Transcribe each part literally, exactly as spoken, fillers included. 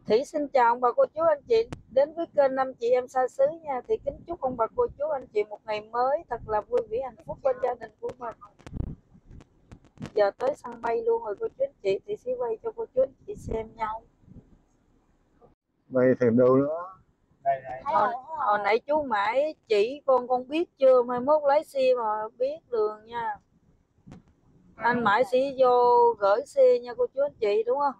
Thủy xin chào ông bà cô chú anh chị đến với kênh Năm Chị Em Xa Xứ nha. Thì kính chúc ông bà cô chú anh chị một ngày mới thật là vui vẻ hạnh phúc bên gia đình của mình. Giờ tới sân bay luôn rồi cô chú anh chị, thì sẽ quay cho cô chú anh chị xem nhau. Vậy thêm đâu nữa. Đây, đây. Hồi, hồi nãy chú Mãi chỉ con con biết chưa, mai mốt lái xe mà biết đường nha. Anh Mãi sẽ vô gửi xe nha cô chú anh chị, đúng không?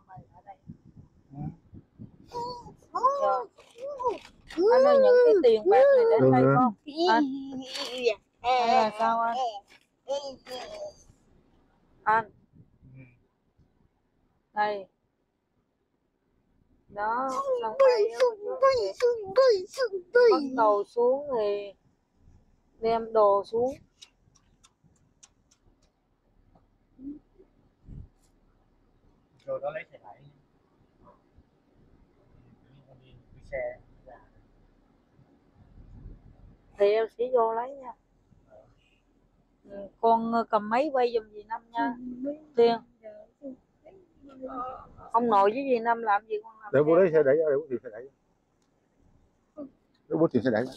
Rồi. Anh ơi, những cái tiền bạc này đến đây không anh? Hay là sao anh? Anh đây đó, sân bay bắt đầu xuống thì đem đồ xuống. Rồi đó lấy xe lại đi xe Thì em sẽ vô lấy nha. Ừ, con cầm máy quay giùm dì Năm nha. Tiên ông nội với dì Năm làm gì con làm. Để bố lấy xe đẩy, để bố tìm xe đẩy. Để bố tìm xe đẩy.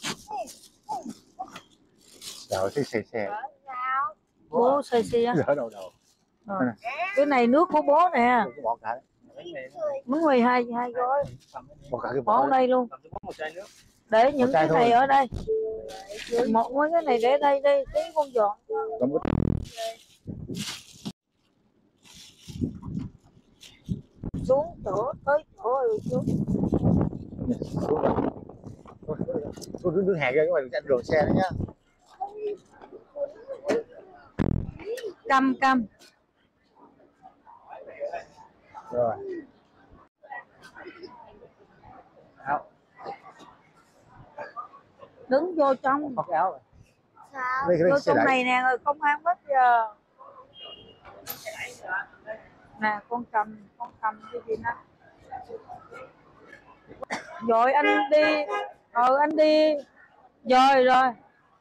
Rồi cái xe xe. Bố xe xe á. Đỡ đầu đầu. Rồi. Cái này nước của bố nè. Bỏ cả. Bánh mì hai hai gói. Bỏ cả cái Bỏ đây luôn. Để những cái này ở đây. Một mấy cái này để đây đi, tí con dọn. Xuống chỗ tới chỗ rồi xuống. Tôi đứng đứng hàng ra các bạn ăn đồ xe đó nhá. Căm căm. Rồi. Đứng vô trong. Mặc áo rồi. Vô trong này nè, rồi công an bắt giờ. Nè con cầm, con cầm cái gì nè. Rồi anh đi. Ờ anh đi. Rồi rồi.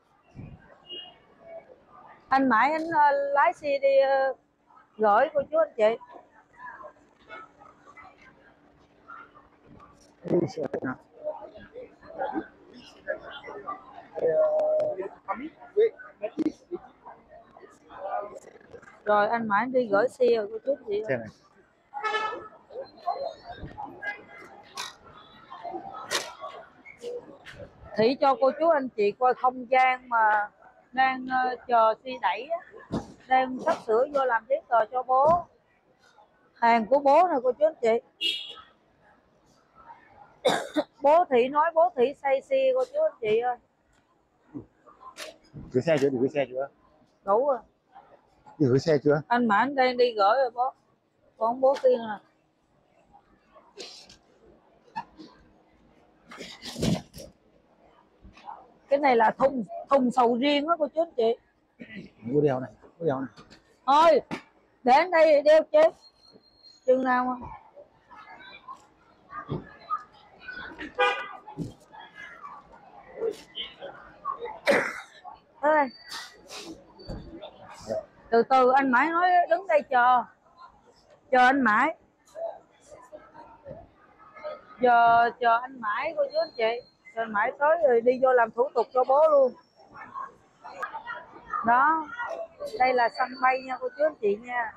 Anh Mãi anh uh, lái xe đi uh, gửi cô chú anh chị. Rồi anh Mãi đi gửi xe rồi cô chú anh chị. Xe này. Thủy cho cô chú anh chị coi không gian mà đang uh, chờ xe đẩy á. Đang sắp sửa vô làm giấy tờ cho bố. Hàng của bố nè cô chú anh chị. Bố Thị nói bố Thị say xe cô chú anh chị ơi. Gửi xe chưa? Gửi xe chưa? Đủ rồi. Gửi xe chưa? Anh Mãn đang đi gửi rồi bố. Còn bố Tiên nè. Cái này là thùng thùng sầu riêng đó cô chú anh chị. Mua đeo này, mua đeo này. Thôi, để anh đây đeo chứ. Chừng nào mà. Đây. Từ từ anh Mãi nói đứng đây chờ. Chờ anh Mãi. Giờ chờ anh Mãi cô chú anh chị. Chờ anh Mãi tới rồi đi vô làm thủ tục cho bố luôn. Đó. Đây là sân bay nha cô chú anh chị nha.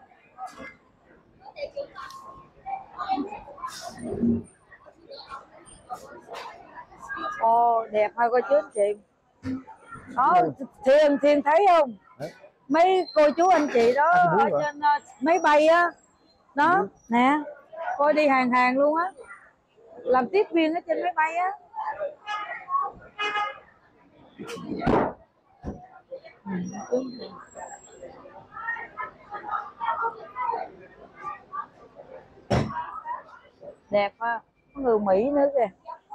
Ồ đẹp hai cô chú anh chị. Đó, Thiên Thiên thấy không? Đấy. Mấy cô chú anh chị đó ở trên uh, máy bay á. Đó, ừ. Nè. Coi đi hàng hàng luôn á. Làm tiếp viên ở trên máy bay á. Đẹp ha. Có người Mỹ nữa kìa.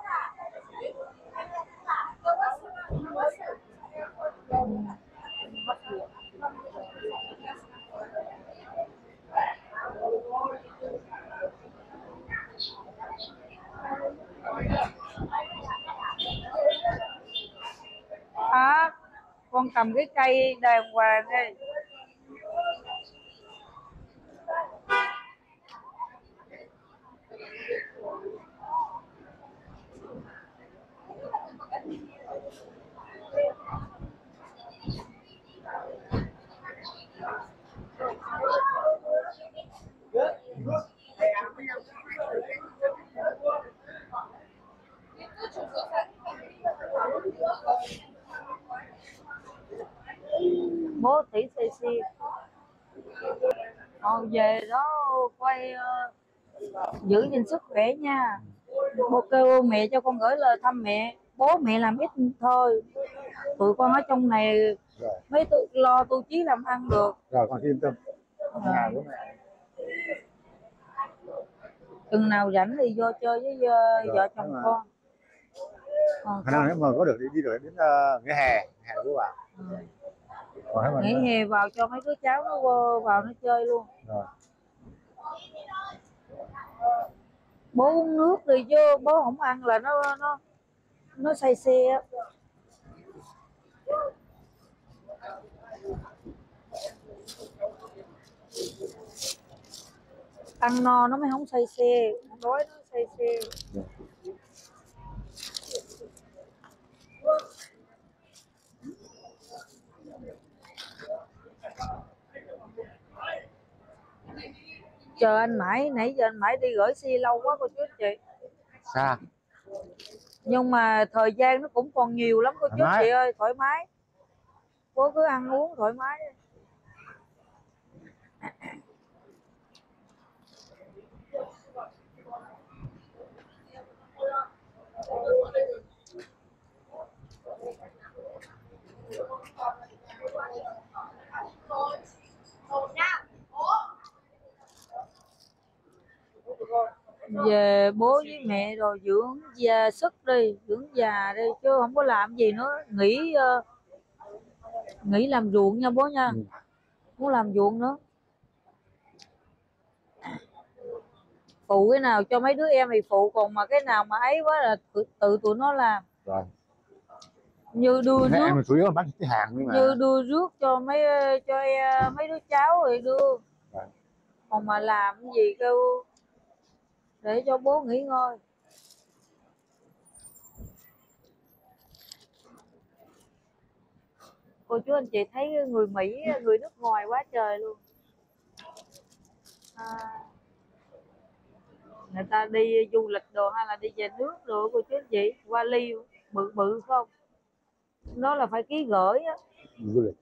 À, con cầm cái cây đàng hoàng đi. nào về đó quay uh, giữ gìn sức khỏe nha. Bố kêu mẹ cho con gửi lời thăm mẹ. Bố mẹ làm ít thôi, tụi con ở trong này Rồi. mới tự lo tu chí làm ăn được. Rồi con yên tâm. À. Chừng nào rảnh thì vô chơi với uh, vợ chồng con. Khả năng nếu mà có được thì đi được đến uh, nghỉ hè, hè cứ vào. Ừ. Nghỉ hè vào cho mấy đứa cháu nó vô vào nó chơi luôn. Rồi. Bố uống nước đi chứ bố không ăn là nó nó nó say xe á. Ăn no nó mới không say xe, đói nó say xe. Chờ anh mãi, nãy giờ anh mãi đi gửi xe lâu quá cô chú anh chị. Sao? Nhưng mà thời gian nó cũng còn nhiều lắm cô chú anh chị ơi, thoải mái. Bố cứ ăn uống thoải mái. Về bố với mẹ rồi dưỡng già sức đi, dưỡng già đi chứ không có làm gì nữa, nghỉ uh, nghỉ làm ruộng nha bố nha. Ừ. Muốn làm ruộng nữa. Phụ cái nào cho mấy đứa em thì phụ, còn mà cái nào mà ấy quá là tự, tự tụi nó làm. Rồi. Như đưa nước em chủ yếu là bắt cái hàng nhưng mà như đưa rước cho mấy cho mấy đứa cháu thì đưa. Rồi. Còn mà làm cái gì kêu để cho bố nghỉ ngơi. Cô chú anh chị thấy người Mỹ, người nước ngoài quá trời luôn. À, người ta đi du lịch đồ hay là đi về nước rồi cô chú anh chị, qua ly bự bự không? Nó là phải ký gửi á. Du lịch.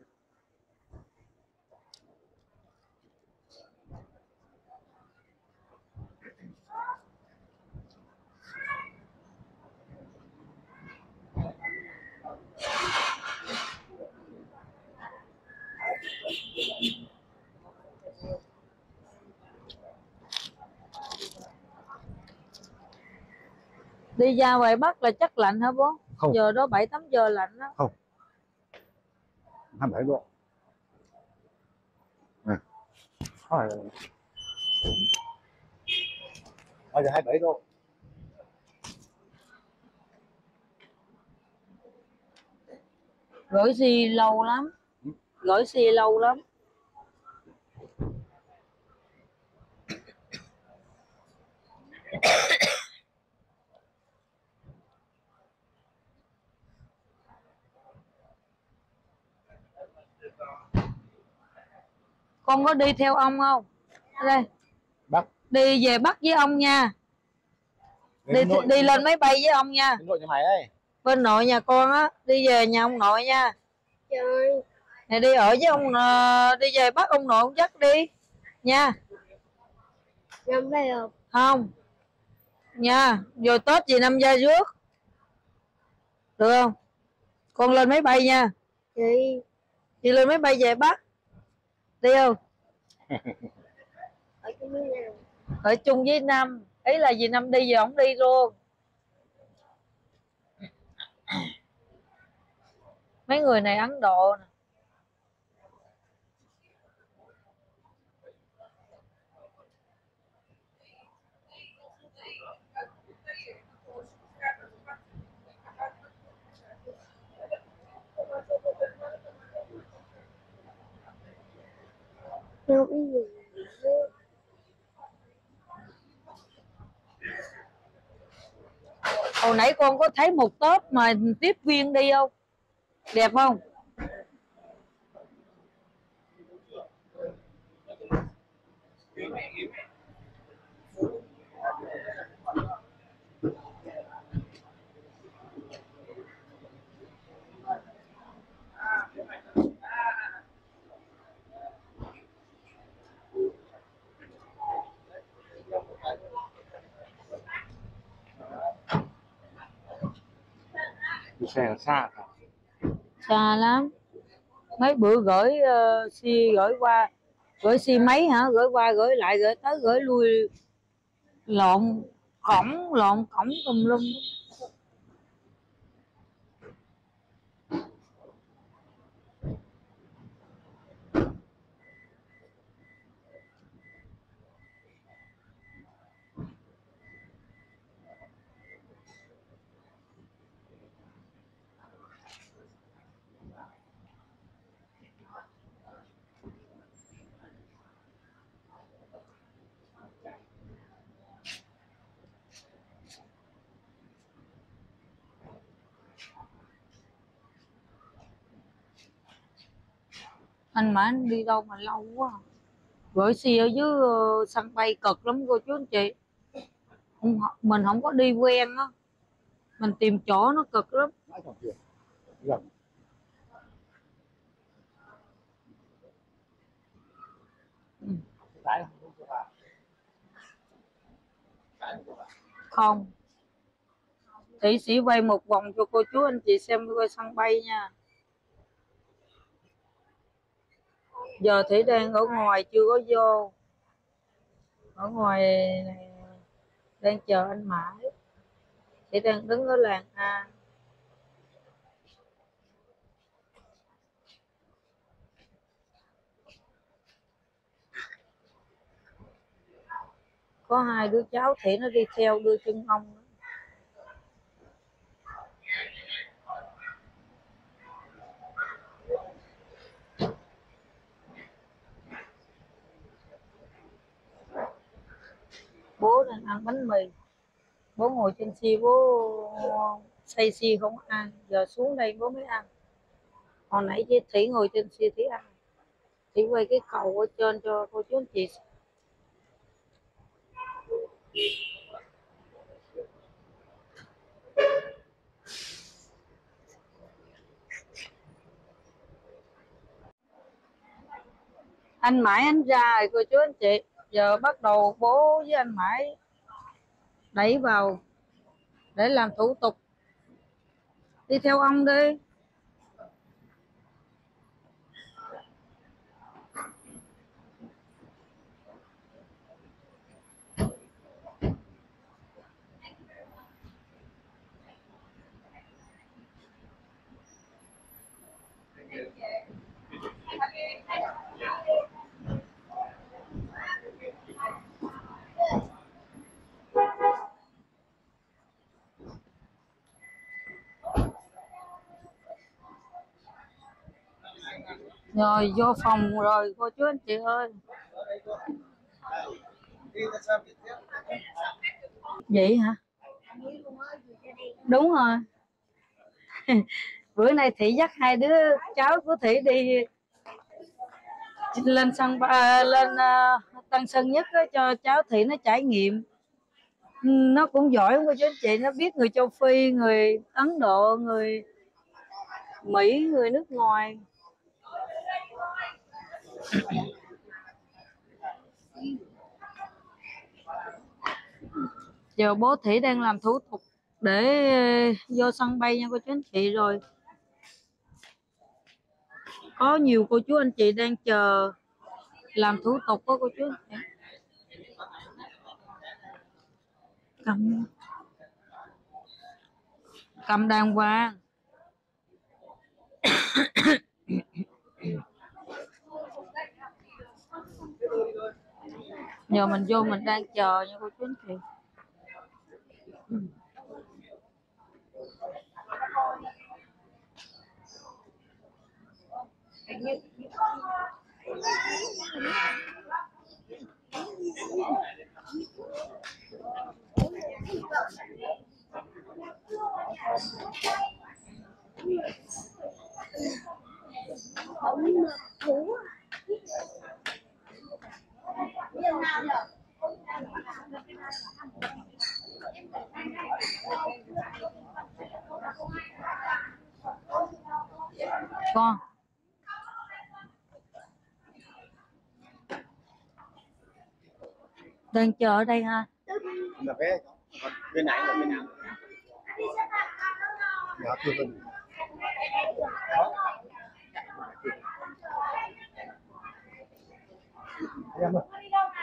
Đi ra ngoài Bắc là chắc lạnh hả bố? Không. Giờ đó bảy tám giờ lạnh đó. Không. hai mươi bảy độ. Nè. Thôi. Bây giờ hai mươi bảy độ. Gửi xì lâu lắm. Gửi xì lâu lắm. Con có đi theo ông không? Đây. Bắc. Đi về Bắc với ông nha. Đi, đi, đi lên máy bay với ông nha. Bên nội nhà mày đây. Bên nội nhà con á, đi về nhà ông nội nha. Trời. Này đi ở với ông, đi về Bắc ông nội ông dắt đi nha. Năm bay không? Không. Nha, rồi Tết gì năm ra rước. Được không? Con lên máy bay nha. Chị. Chị lên máy bay về Bắc. Đi không? Ở chung với Nam. Ở chung với Nam. Ý là vì Năm đi giờ không đi luôn. Mấy người này Ấn Độ nè. Không biết gì. Hồi nãy con có thấy một tốp mà tiếp viên đi không? Đẹp không? đi xe là xa cả. Xa lắm. Mấy bữa gửi uh, xi gửi qua, gửi xi mấy hả, gửi qua gửi lại gửi tới gửi lui, lộn cổng lộn cổng tùm lum. Anh mà anh đi đâu mà lâu quá. Gửi xe ở dưới uh, sân bay cực lắm cô chú anh chị. Không, mình không có đi quen á, mình tìm chỗ nó cực lắm. Gần. Ừ. Không, Thị sĩ quay một vòng cho cô chú anh chị xem coi sân bay nha. Giờ Thị đang ở ngoài chưa có vô, ở ngoài này đang chờ anh mãi. Thị đang đứng ở làng A. Có hai đứa cháu Thị nó đi theo đưa chân ông. Bố đang ăn bánh mì, bố ngồi trên xe bố say xe không ăn, giờ xuống đây bố mới ăn. Hồi nãy chị Thủy ngồi trên xe Thủy ăn. Thủy quay cái cầu ở trên cho cô chú anh chị. Anh Mãi anh ra rồi cô chú anh chị. Giờ bắt đầu bố với anh Mãi đẩy vào để làm thủ tục. Đi theo ông đi. Rồi vô phòng rồi cô chú anh chị ơi. Vậy hả? Đúng rồi. Bữa nay Thị dắt hai đứa cháu của Thị đi lên sân à, lên uh, Tân Sơn Nhất đó, cho cháu Thị nó trải nghiệm. Nó cũng giỏi không cô chú anh chị, nó biết người châu Phi, người Ấn Độ, người Mỹ, người nước ngoài. Giờ bố Thị đang làm thủ tục để vô sân bay nha cô chú anh chị. Rồi có nhiều cô chú anh chị đang chờ làm thủ tục đó cô chú anh chị. Cầm cầm đàng hoàng. Giờ mình vô mình đang chờ nha cô chú anh chị. Con đang chờ ở đây ha. Là vé bên này là bên nào? Dạ chưa phân. Em ơi.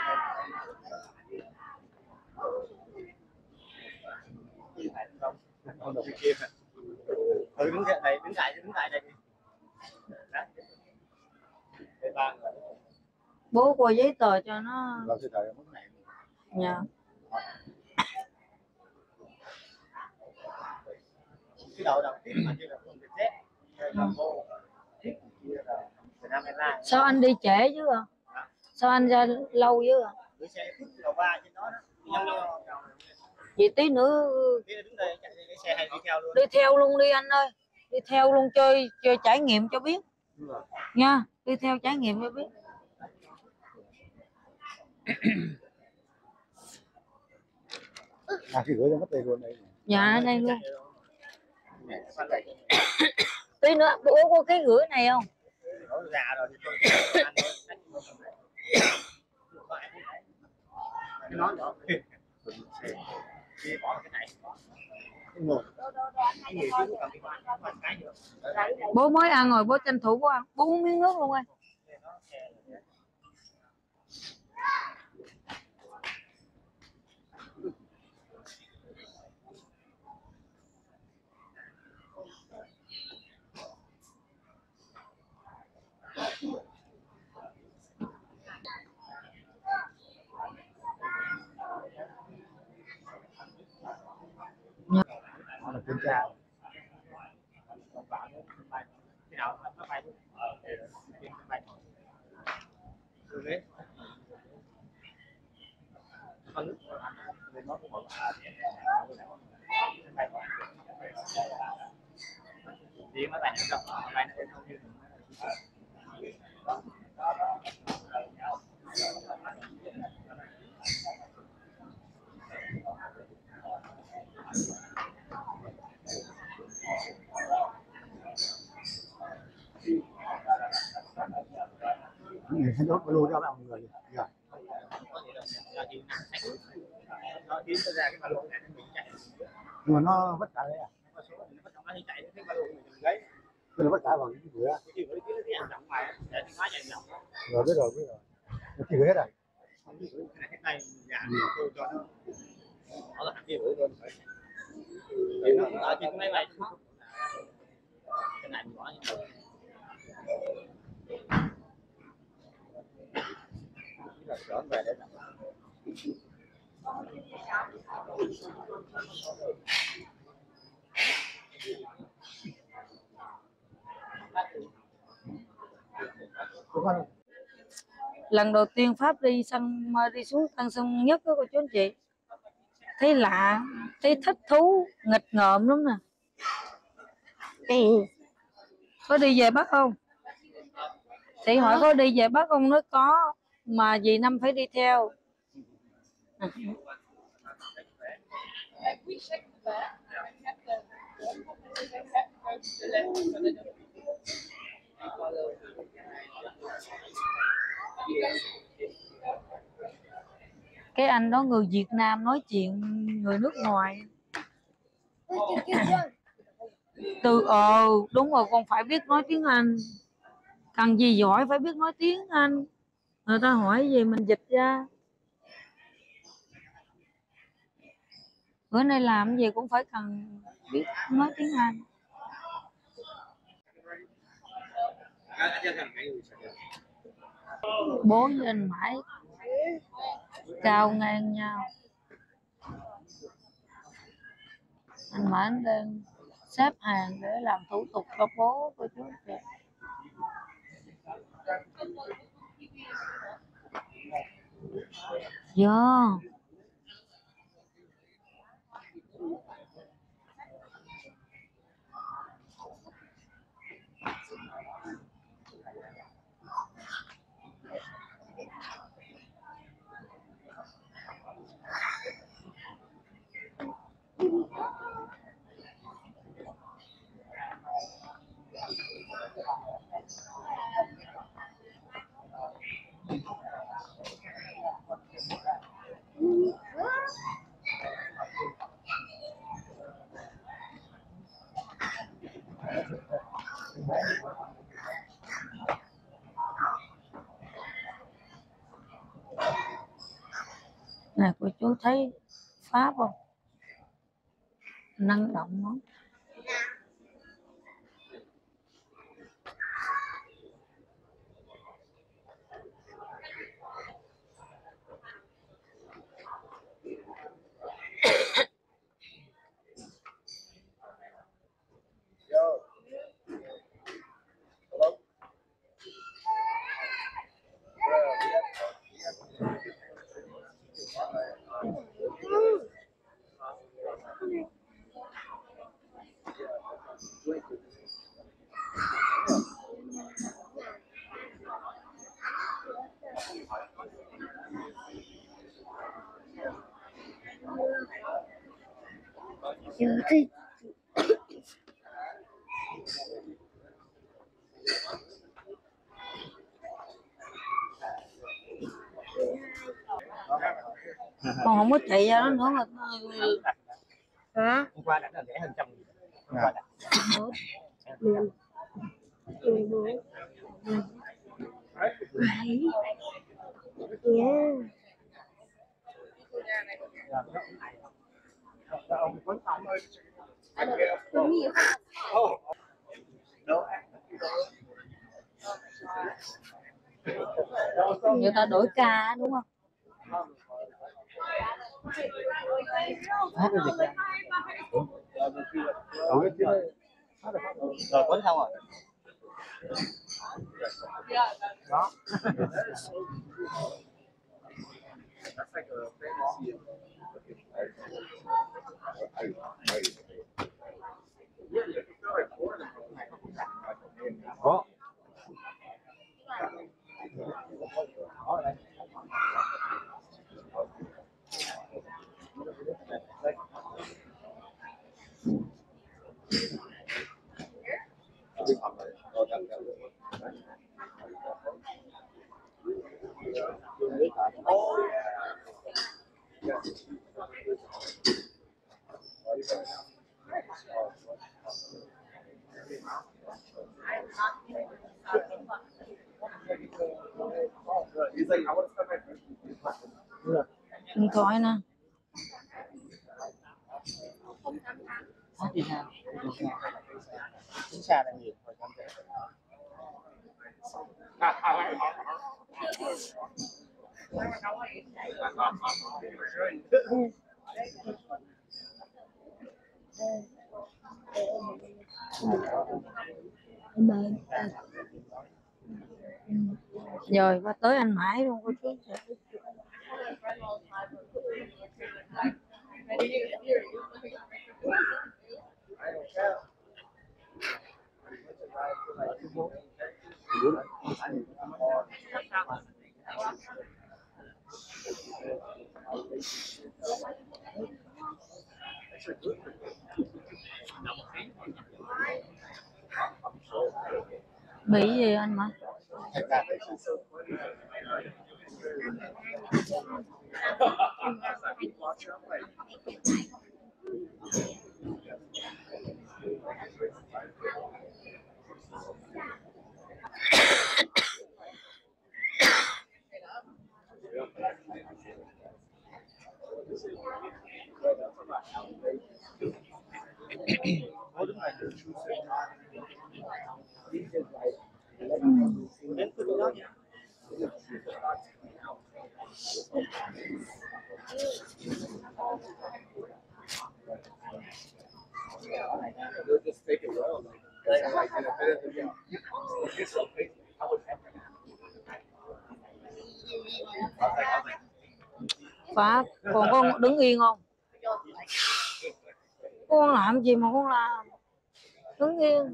Không được kia. Ừ, đứng dậy này, đứng lại, đứng lại đây. Bố coi giấy tờ cho nó. Làm giấy tờ mức này. Dạ. Cái đầu đầu tiên mà như là không được xếp. Sao anh đi trễ chứ à? Sao anh ra lâu chứ à? Xe đầu ba trên đó đó. Vậy tí nữa Đứng đây chạy xe hay đi theo luôn. đi theo luôn đi anh ơi, đi theo luôn chơi chơi trải nghiệm cho biết nha, đi theo trải nghiệm cho biết. À khi gửi cho mất đây luôn đây. Dạ ở đây luôn. Tí nữa bố có cái gửi này không? Già rồi thì tôi nói nhỏ bỏ cái này. Bố mới ăn rồi, bố tranh thủ bố ăn, bố uống miếng nước luôn ơi. Nó là kiểm tra. Đi mấy bạn được không? Bạn không như Người thanh đốt luôn cho bạn người. Dạ. Nhưng mà nó vất cả đấy à? Cái nó vất cả vào cái bữa. Rồi biết rồi biết rồi. Nó chỉ hết rồi. cái này dạ tôi cho nó nó là kia bữa luôn thì nó ở trên máy bay cái này mình bỏ như vậy là trở về để làm Lần đầu tiên Pháp đi sân đi xuống Tân Sơn Nhất đó cô chú anh chị, thấy lạ, thấy thích thú, nghịch ngợm lắm nè. Có đi về Bắc không? Chị hỏi có đi về Bắc không? Nói có, mà dì Năm phải đi theo. Cái anh đó người Việt Nam nói chuyện người nước ngoài. Từ ờ đúng rồi, con phải biết nói tiếng Anh. Cần gì giỏi phải biết nói tiếng Anh. Người ta hỏi gì mình dịch ra. Bữa nay làm gì cũng phải cần biết nói tiếng Anh. Bố với anh Mãi cao ngang nhau. Anh Mãi đang xếp hàng để làm thủ tục cho bố của chú chị. Yeah. Nè cô chú thấy Pháp không? Năng động lắm. Chưa thích. Con không có chạy ra đó nữa mà. Hả? Hôm qua đã là rẻ hơn trăm nghìn. Hôm À. qua đã. Một, mười, mười bốn, bảy, nha. Người ta đổi ca đúng không? Hát cái gì? Rồi cuốn xong rồi. Đó. Có. Điện thoại nè. Hát đi nào. Chính xa là nhiều. Rồi qua tới anh Mãi luôn cô chú. Bị gì anh Mãi? Pháp, còn con đứng yên không? Con làm gì mà con làm? Đứng yên.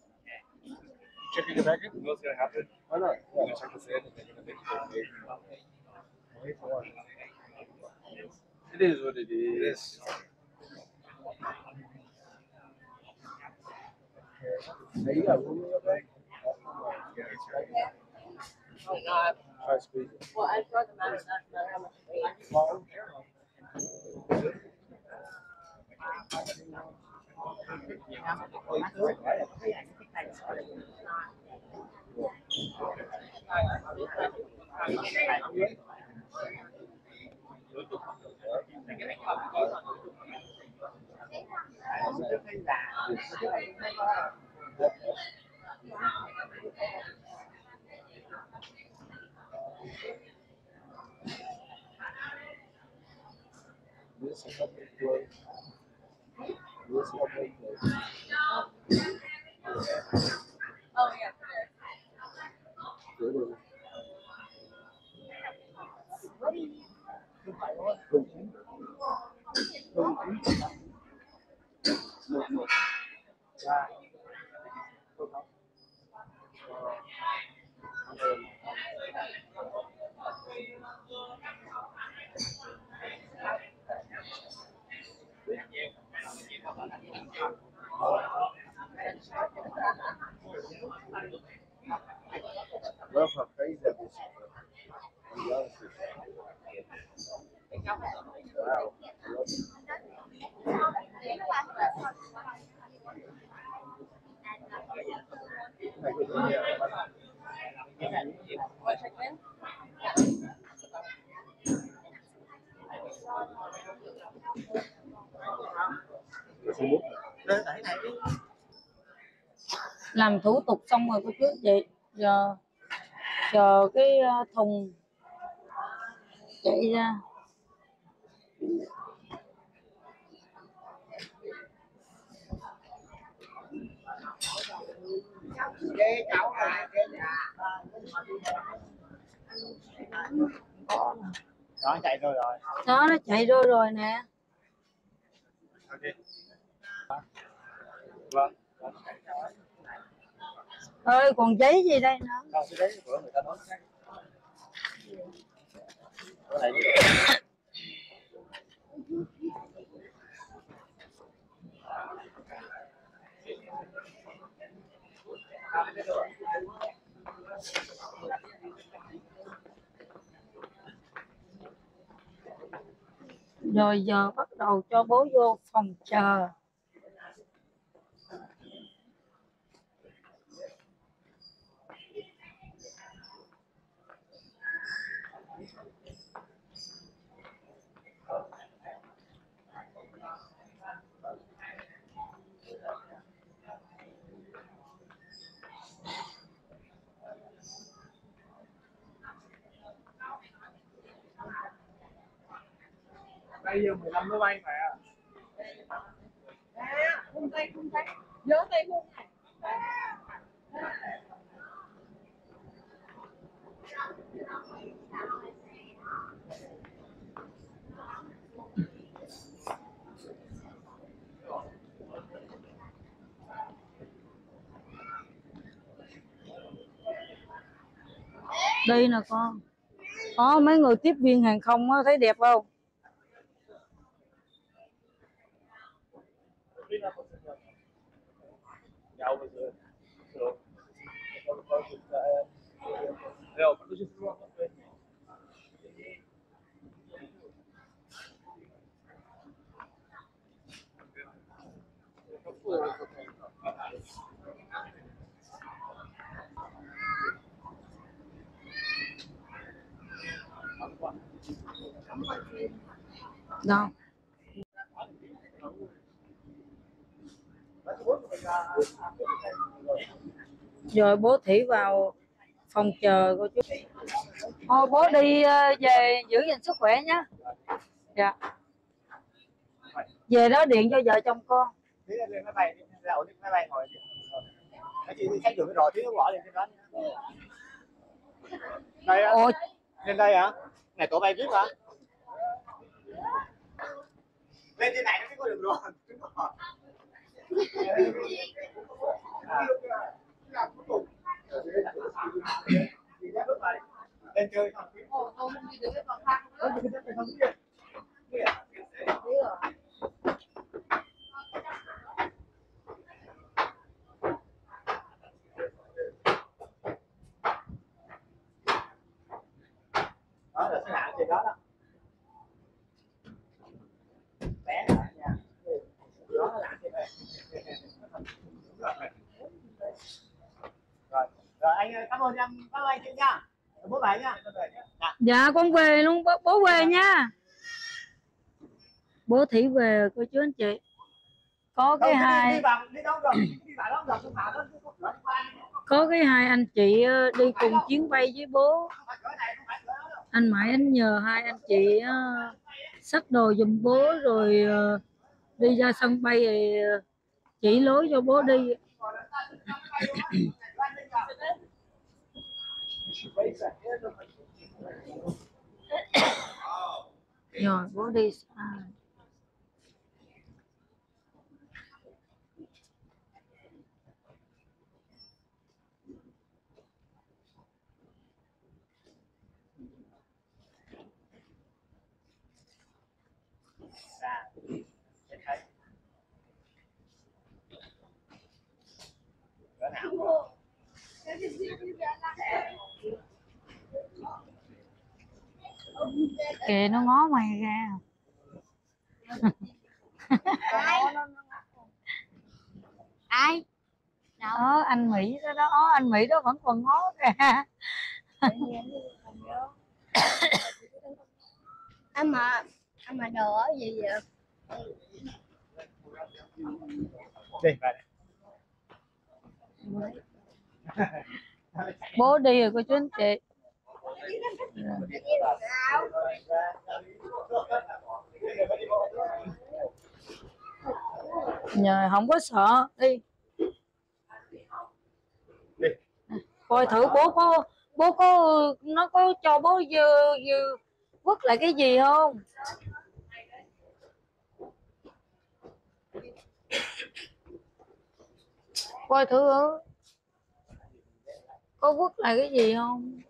Checking the back, you know what's gonna happen? Why not? You're gonna check the sand and then you're gonna make it. It is what it is. Try squeeze it. Well, I'd rather not know how much it weighs. This is what it was. This is what it was. Oh, yeah. Love how crazy that is. Wow. Làm thủ tục xong rồi cô chú chị, giờ chờ cái ờ, thùng chạy ra. Đó chạy rồi rồi. Đó, nó chạy rồi rồi nè. Ok. Vâng. Ơi còn giấy gì đây nữa? Đâu cái đấy của người ta nói. Cái này Rồi giờ bắt đầu cho bố vô phòng chờ. bây giờ mười lăm máy bay mà. À, khung tay, khung tay. Nhớ tay khung này. Đây nè con. Có mấy người tiếp viên hàng không á, thấy đẹp không? Đâu? Rồi bố Thủy vào phòng chờ cô chú. Thôi bố đi về giữ gìn sức khỏe nhé. Dạ. Về đó điện cho vợ chồng con. Lên máy bay, ra ổn định máy bay ngồi. Cái chị đi khách được cái rò tí nó bỏ lên trên đó. Đây á. Ồ. Lên đây hả? Này tổ bay vê i pê hả? Lên trên này nó mới có đường rồi. Lên chơi không? Đó là cái hạng trên đó đó. Bé rồi nha. Đó là trên đây. Rồi, rồi anh ơi, cảm ơn em, cảm ơn anh chị nha. Bố về nha. Dạ. Dạ con về luôn, bố, bố về nha. Bố Thủy về cô chú anh chị. Có cái Không, hai đi, đi vào, đi đâu rồi? Đi vào đó rồi, không vào đó. có cái hai anh chị ờ, đi cùng chuyến bay với bố. Anh Mãi anh nhờ hai anh chị uh, xách đồ giùm bố rồi uh, đi ra sân bay thì uh, chỉ lối cho bố đi. Rồi bố đi xa. Kìa nó ngó mày ra. Ai? Đó anh Mỹ đó, đó anh Mỹ đó vẫn còn ngó kìa. Anh mà anh mà đồ ở gì vậy? Đi về đây. Bố đi rồi cô chú anh chị. Nhờ không có sợ đi. Đi. Coi thử bố có bố có nó có cho bố dư, dư vứt lại cái gì không? Coi thử có vứt lại cái gì không?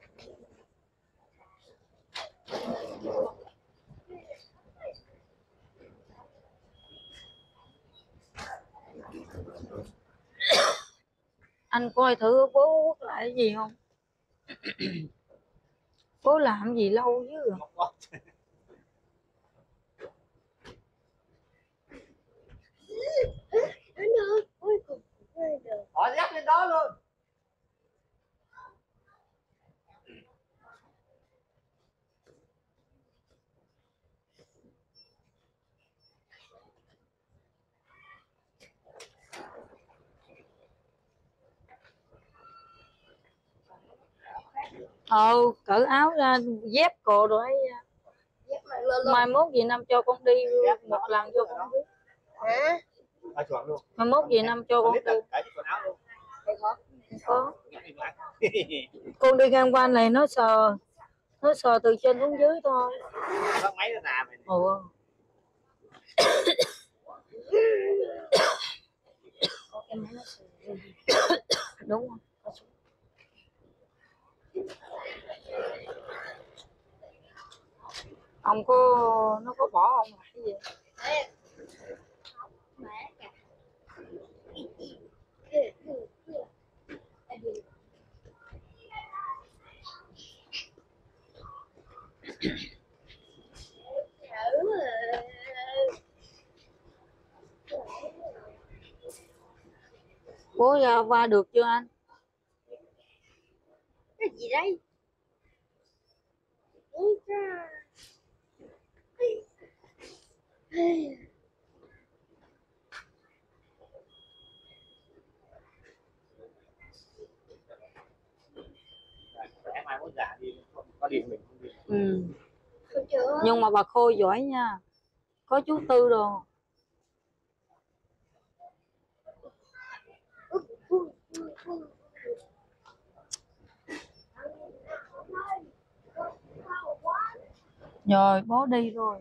Anh coi thử bố vứt lại cái gì không? Bố làm gì lâu chứ? Họ dắt lên đó luôn. Ừ, cởi áo ra, dép cộ rồi ấy. Mai mốt Việt Nam cho con đi một lần cho con biết. Hả? Ở chuồng luôn. Mai mốt Việt Nam cho con đi. Cả chiếc quần áo luôn. Có. Con đi ngang qua này nó sờ, nó sờ từ trên xuống dưới thôi. Có máy nó làm này. Ủa. Đúng không? Ông có nó có bỏ ông cái gì? Bố ra qua được chưa anh? Cái gì đây? Mai muốn giả đi có điện mình không điện. Ừ. Nhưng mà bà Khôi giỏi nha, có chú Tư đồ. Rồi bố đi rồi.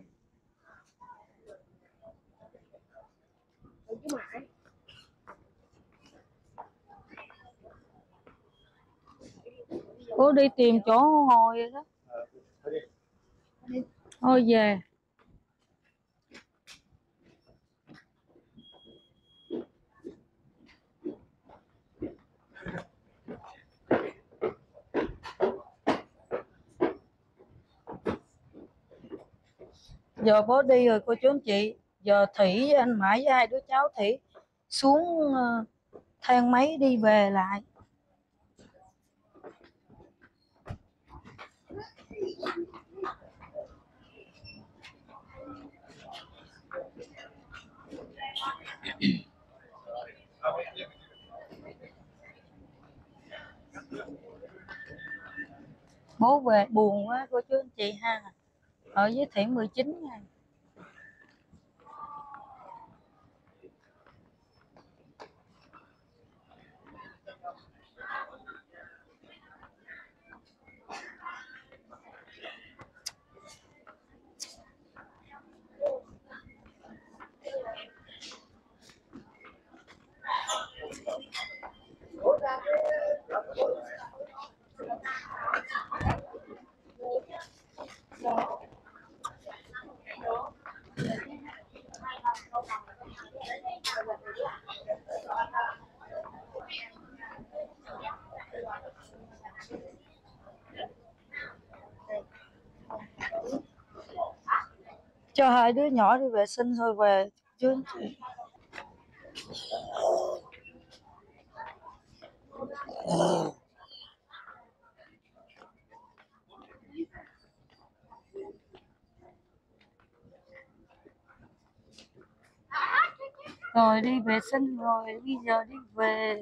Bố đi tìm chỗ ngồi vậy đó. Thôi về. Giờ bố đi rồi cô chú anh chị. Giờ Thủy với anh Mãi với hai đứa cháu Thủy xuống uh, thang máy đi về lại. Bố về buồn quá cô chú anh chị ha. Ở với Thủy mười chín ngày. Cho hai đứa nhỏ đi vệ sinh thôi về chú anh chị. Rồi đi vệ sinh rồi bây giờ đi về.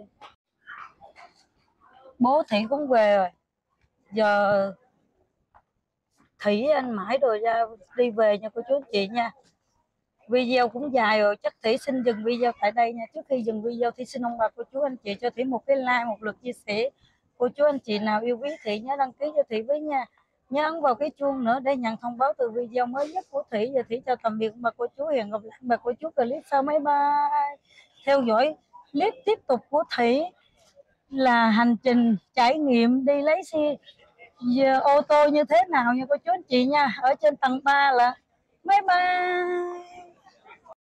Bố Thủy cũng về rồi. Giờ Thủy anh Mãi rồi ra đi về nha cô chú anh chị nha. Video cũng dài rồi, chắc Thủy xin dừng video tại đây nha. Trước khi dừng video thì xin ông bà cô chú anh chị cho Thủy một cái like, một lượt chia sẻ. Cô chú anh chị nào yêu quý Thủy nhớ đăng ký cho Thủy với nha. Nhớ ấn vào cái chuông nữa để nhận thông báo từ video mới nhất của Thủy. Và Thủy chào tạm biệt bà cô chú, hẹn gặp lại bà cô chú clip sau. Bye bye. Theo dõi clip tiếp tục của Thủy là hành trình trải nghiệm đi lấy xe giờ ô tô như thế nào nha cô chú anh chị nha. Ở trên tầng ba là bye bye.